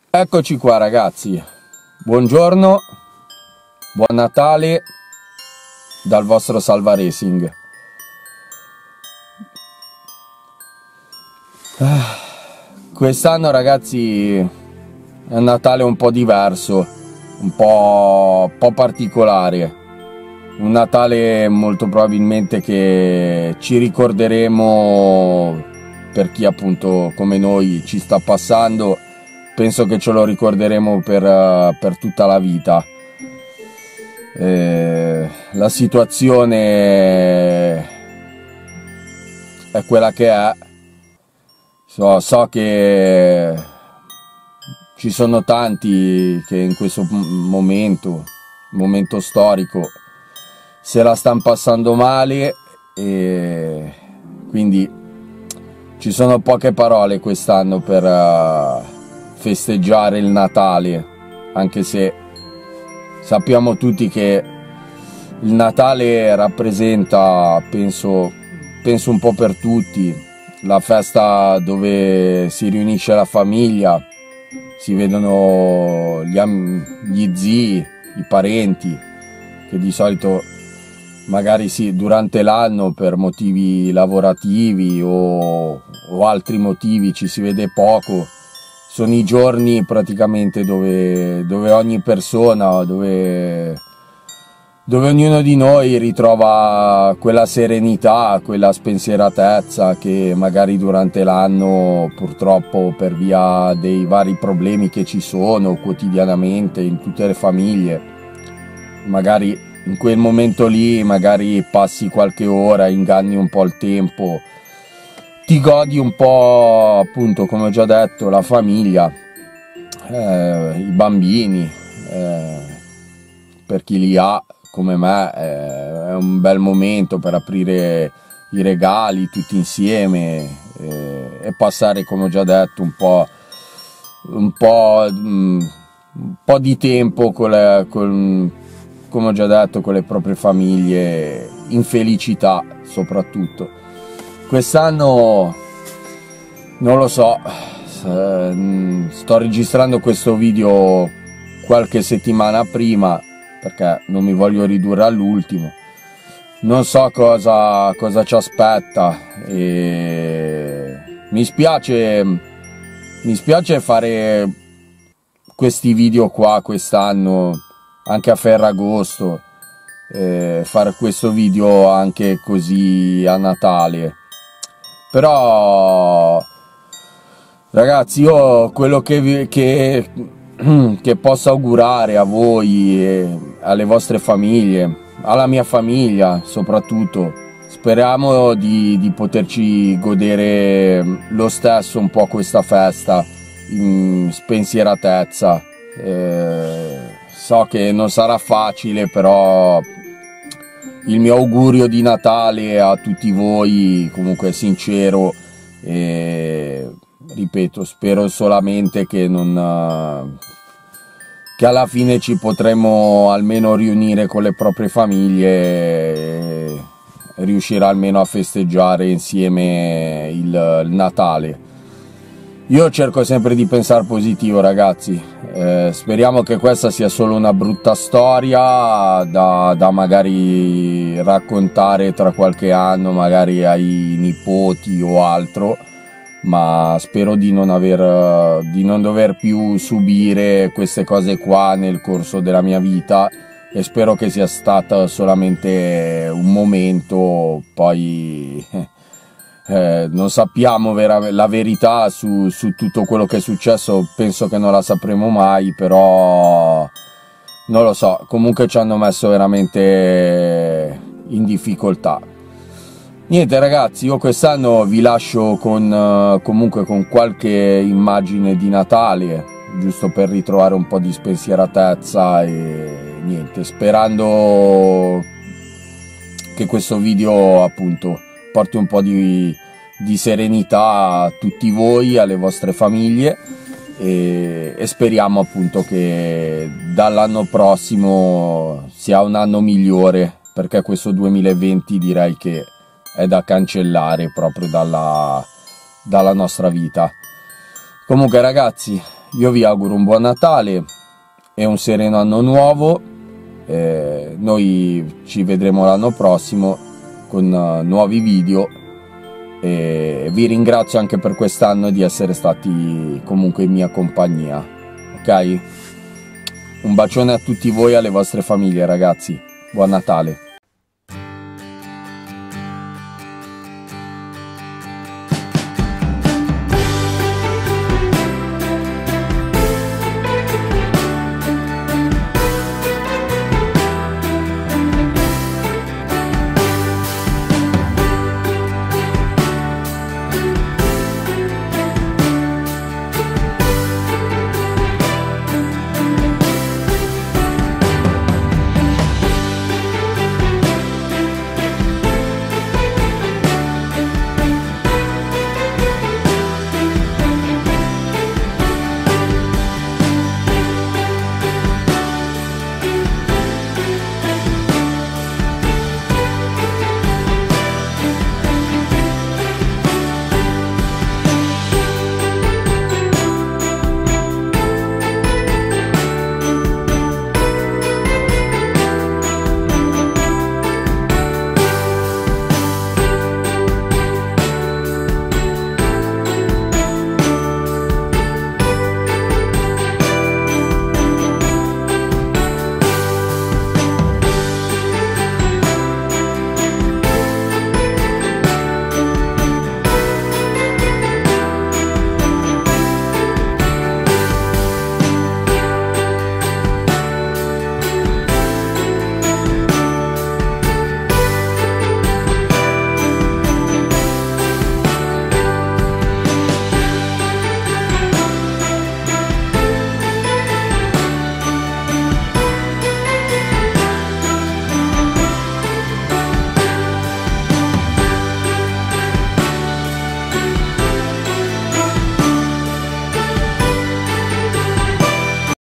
Eccoci qua ragazzi, buongiorno, buon Natale dal vostro Salva Racing. Quest'anno ragazzi è un Natale un po' diverso, un po' particolare, un Natale molto probabilmente che ci ricorderemo, per chi appunto come noi ci sta passando. Penso che ce lo ricorderemo per tutta la vita. La situazione è quella che è. So che ci sono tanti che in questo momento storico, se la stanno passando male, e quindi ci sono poche parole quest'anno per festeggiare il Natale, anche se sappiamo tutti che il Natale rappresenta, penso un po' per tutti, la festa dove si riunisce la famiglia, si vedono gli zii, i parenti, che di solito magari sì, durante l'anno per motivi lavorativi o altri motivi ci si vede poco. Sono i giorni praticamente dove ogni persona, dove ognuno di noi ritrova quella serenità, quella spensieratezza che magari durante l'anno, purtroppo per via dei vari problemi che ci sono quotidianamente in tutte le famiglie, magari in quel momento lì magari passi qualche ora, inganni un po' il tempo, ti godi un po', appunto, come ho già detto, la famiglia, i bambini, per chi li ha come me è un bel momento per aprire i regali tutti insieme e passare, come ho già detto, un po' di tempo come ho già detto, con le proprie famiglie, in felicità soprattutto. Quest'anno non lo so, sto registrando questo video qualche settimana prima perché non mi voglio ridurre all'ultimo, non so cosa ci aspetta e mi spiace fare questi video qua quest'anno, anche a Ferragosto, fare questo video anche così a Natale. Però ragazzi, io quello che posso augurare a voi e alle vostre famiglie, alla mia famiglia soprattutto, speriamo di poterci godere lo stesso un po' questa festa in spensieratezza. So che non sarà facile, però il mio augurio di Natale a tutti voi comunque è sincero e ripeto, spero solamente che alla fine ci potremo almeno riunire con le proprie famiglie e riuscire almeno a festeggiare insieme il Natale. Io cerco sempre di pensare positivo ragazzi, speriamo che questa sia solo una brutta storia da magari raccontare tra qualche anno magari ai nipoti o altro, ma spero di non dover più subire queste cose qua nel corso della mia vita e spero che sia stato solamente un momento. Poi non sappiamo la verità su tutto quello che è successo, penso che non la sapremo mai, però non lo so, comunque ci hanno messo veramente in difficoltà. Niente ragazzi, io quest'anno vi lascio comunque con qualche immagine di Natale, giusto per ritrovare un po' di spensieratezza e niente, sperando che questo video appunto porti un po' di serenità a tutti voi, alle vostre famiglie e speriamo appunto che dall'anno prossimo sia un anno migliore, perché questo 2020 direi che è da cancellare proprio dalla nostra vita. Comunque ragazzi, io vi auguro un buon Natale e un sereno anno nuovo. Noi ci vedremo l'anno prossimo con nuovi video, e vi ringrazio anche per quest'anno di essere stati comunque in mia compagnia, ok? Un bacione a tutti voi e alle vostre famiglie, ragazzi. Buon Natale.